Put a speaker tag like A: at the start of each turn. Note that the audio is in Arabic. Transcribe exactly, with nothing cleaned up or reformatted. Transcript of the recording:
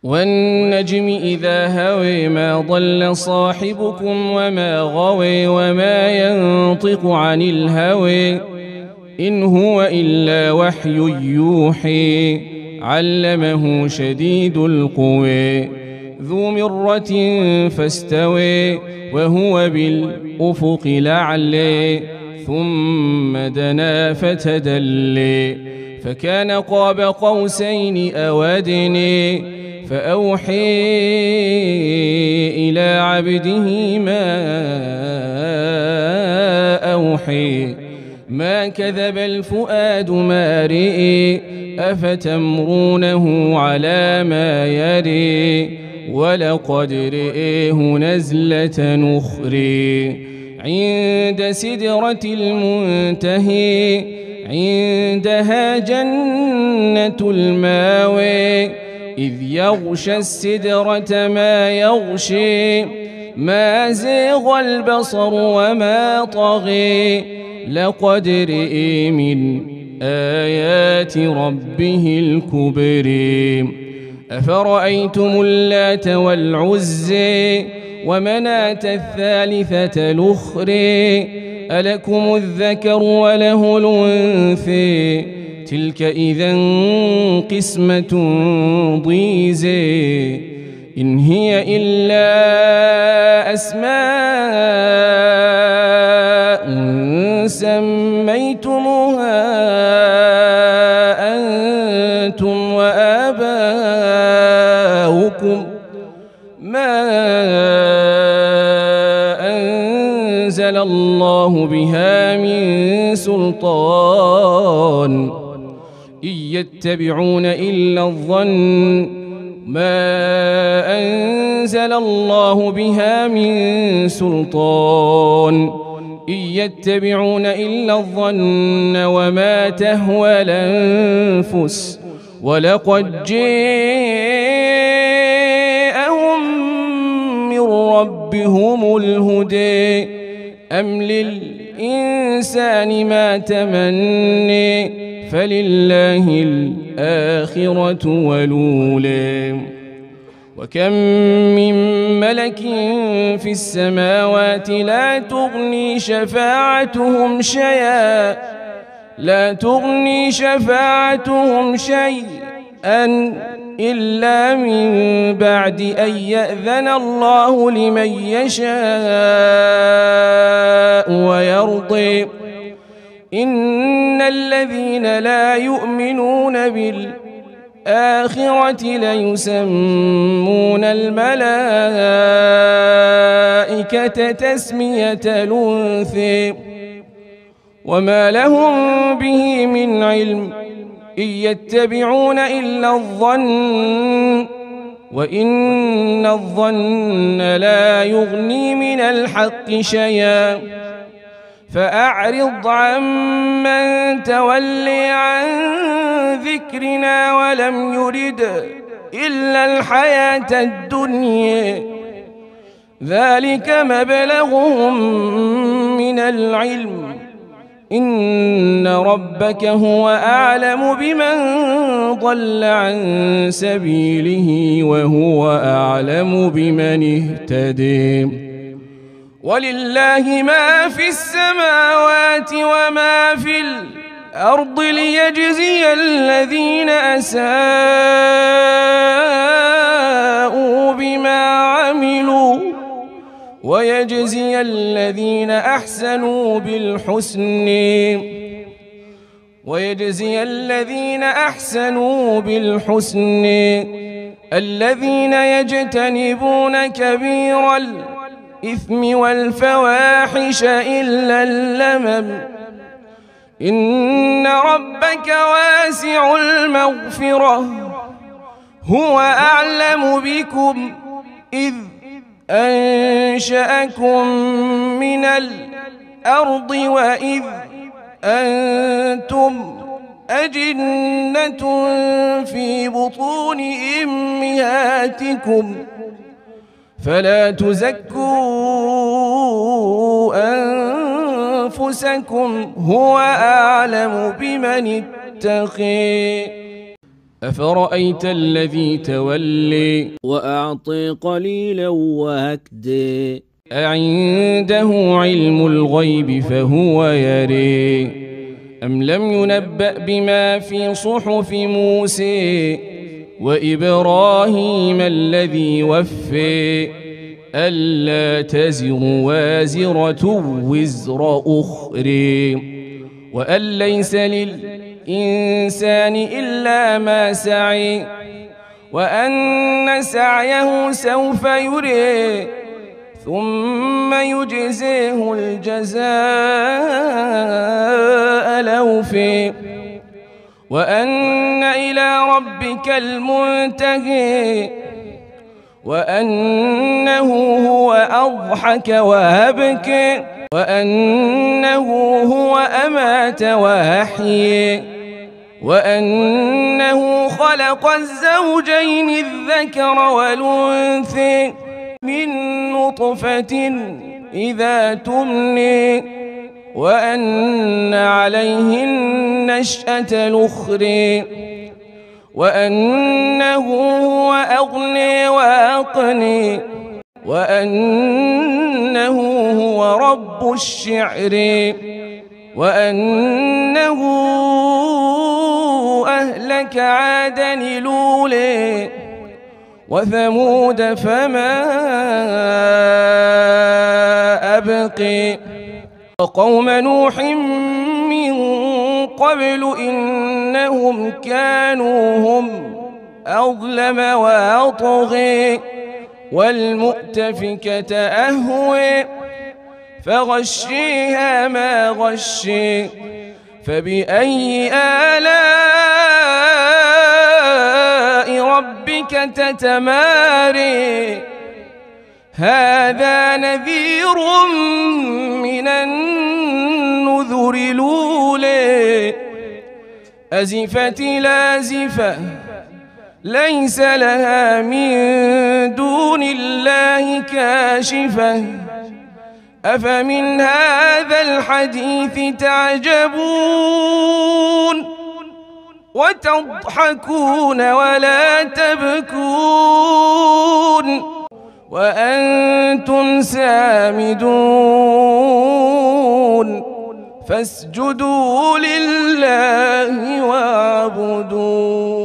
A: والنجم إذا هوي ما ضل صاحبكم وما غوي وما ينطق عن الهوي إن هو إلا وحي يوحي علمه شديد القوى ذو مرة فاستوى وهو بالأفق الأعلى ثم دنا فتدلى فكان قاب قوسين أو أدنى فأوحي إلى عبده ما أوحي ما كذب الفؤاد ما رئي أفتمرونه على ما يري ولقد رئيه نزلة أخرى عند سدرة المنتهي عندها جنة الماوى إذ يغشى السدرة ما يغشي ما زيغ البصر وما طغي لقد رئي من آيات ربه الكبر أفرأيتم اللات والعزى ومناة الثالثة الأخرى ألكم الذكر وله الأنثى تلك إذا قسمة ضيزى إن هي إلا أسماء سميتموها أنتم وآباؤكم ما أنزل الله بها من سلطان إن يتبعون إلا الظن ما أنزل الله بها من سلطان إن يتبعون إلا الظن وما تهوى الأنفس ولقد جاءهم من ربهم الهدى أم للإنسان ما تمني فلله الآخرة والأولى وكم من ملك في السماوات لا تغني شفاعتهم شيئا لا تغني شفاعتهم شيئا إلا من بعد أن يأذن الله لمن يشاء ويرضي إن الذين لا يؤمنون بالآخرة ليسمون الملائكة تسمية الأنثى وما لهم به من علم إن يتبعون إلا الظن وإن الظن لا يغني من الحق شيئا فأعرض عمن تولي عن ذكرنا ولم يرد إلا الحياة الدنيا ذلك مبلغهم من العلم إن ربك هو أعلم بمن ضل عن سبيله وهو أعلم بمن اهتدي ولله ما في السماوات وما في الأرض ليجزي الذين أساءوا بما عملوا ويجزي الذين أحسنوا بالحسن ويجزي الذين أحسنوا بالحسن الذين يجتنبون كبير الإثم والفواحش إلا اللمم إن ربك واسع المغفرة هو أعلم بكم إذ أنشأكم من الأرض وإذ أنتم أجنة في بطون أمهاتكم فلا تزكوا أنفسكم هو أعلم بمن اتقي أفرأيت الذي تولي
B: وأعطي قليلا وهكدي
A: أعنده علم الغيب فهو يري أم لم ينبأ بما في صحف موسى وإبراهيم الذي وفي ألا تزر وازرة وزر أخرى وأن ليس للإنسان إلا ما سعي وأن سعيه سوف يري ثم يجزيه الجزاء الأوفى وأن إلى ربك المنتهى وأنه هو أضحك وأبكى وأنه هو أمات وأحيي وأنه خلق الزوجين الذكر والأنثى من نطفة إذا تمني وأن عليه النشأة الأخرى وأنه هو أغني وأقني وأنه هو رب الشعر وأنه أهلك عادا الأولى وثمود فما أبقي وقوم نوح من قبل إنهم كانوا هم أظلم وأطغي والمؤتفكة أهوي فغشيها ما غشي فبأي آلاء ربك تتماري هذا نذير من النذر الأولى أزفت لازفة ليس لها من دون الله كاشفة أفمن هذا الحديث تعجبون وتضحكون ولا تبكون وأنتم سامدون فاسجدوا لله واعبدوا.